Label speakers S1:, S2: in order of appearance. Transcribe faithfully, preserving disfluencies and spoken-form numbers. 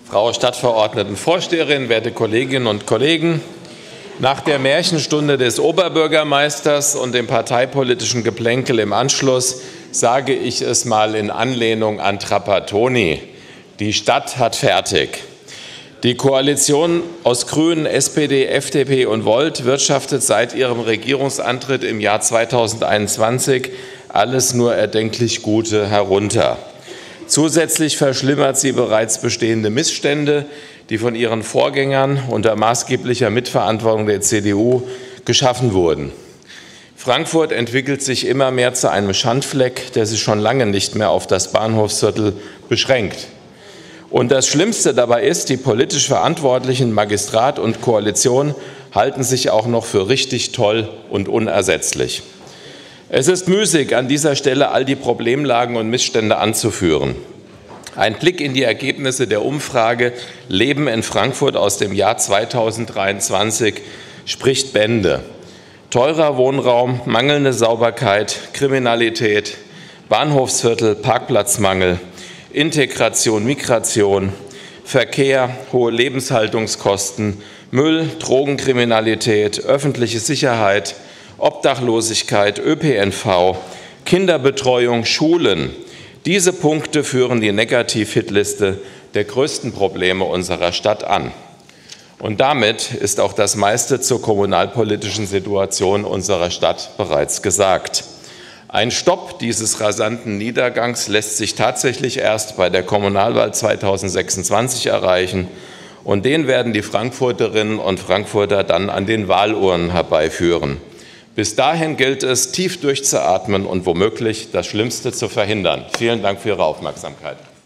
S1: Frau Stadtverordnetenvorsteherin, werte Kolleginnen und Kollegen! Nach der Märchenstunde des Oberbürgermeisters und dem parteipolitischen Geplänkel im Anschluss sage ich es mal in Anlehnung an Trapattoni: Die Stadt hat fertig. Die Koalition aus Grünen, S P D, F D P und Volt wirtschaftet seit ihrem Regierungsantritt im Jahr zweitausendeinundzwanzig alles nur erdenklich Gute herunter. Zusätzlich verschlimmert sie bereits bestehende Missstände, die von ihren Vorgängern unter maßgeblicher Mitverantwortung der C D U geschaffen wurden. Frankfurt entwickelt sich immer mehr zu einem Schandfleck, der sich schon lange nicht mehr auf das Bahnhofsviertel beschränkt. Und das Schlimmste dabei ist, die politisch Verantwortlichen Magistrat und Koalition halten sich auch noch für richtig toll und unersetzlich. Es ist müßig, an dieser Stelle all die Problemlagen und Missstände anzuführen. Ein Blick in die Ergebnisse der Umfrage Leben in Frankfurt aus dem Jahr zweitausenddreiundzwanzig spricht Bände. Teurer Wohnraum, mangelnde Sauberkeit, Kriminalität, Bahnhofsviertel, Parkplatzmangel, Integration, Migration, Verkehr, hohe Lebenshaltungskosten, Müll, Drogenkriminalität, öffentliche Sicherheit, Obdachlosigkeit, Ö P N V, Kinderbetreuung, Schulen. Diese Punkte führen die Negativ-Hitliste der größten Probleme unserer Stadt an. Und damit ist auch das meiste zur kommunalpolitischen Situation unserer Stadt bereits gesagt. Ein Stopp dieses rasanten Niedergangs lässt sich tatsächlich erst bei der Kommunalwahl zweitausendsechsundzwanzig erreichen. Und den werden die Frankfurterinnen und Frankfurter dann an den Wahlurnen herbeiführen. Bis dahin gilt es, tief durchzuatmen und womöglich das Schlimmste zu verhindern. Vielen Dank für Ihre Aufmerksamkeit.